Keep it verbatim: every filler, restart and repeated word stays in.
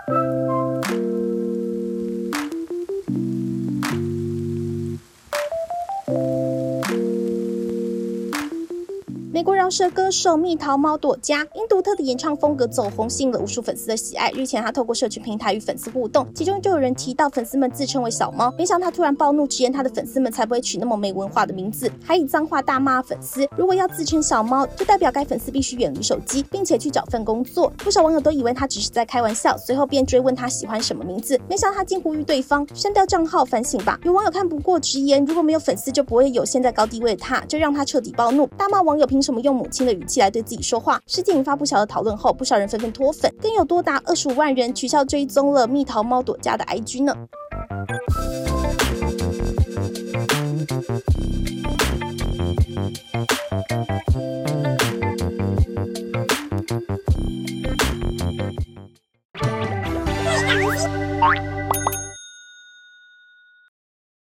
美国饶舌歌手蜜桃猫朵佳因独特的演唱风格走红，吸引了无数粉丝的喜爱。日前，他透过社群平台与粉丝互动，其中就有人提到粉丝们自称为小猫，没想到他突然暴怒，直言他的粉丝们才不会取那么没文化的名字，还以脏话大骂粉丝。如果要自称小猫，就代表该粉丝必须远离手机，并且去找份工作。不少网友都以为他只是在开玩笑，随后便追问他喜欢什么名字，没想到他竟呼吁对方删掉账号反省吧。有网友看不过，直言如果没有粉丝，就不会有现在高地位的他，这让他彻底暴怒，大骂网友凭什么用母亲的语气来对自己说话。事件引发不小的讨论后，不少人纷纷脱粉，更有多达二十五万人取消追踪了蜜桃猫朵佳的 I G 呢。 Hey,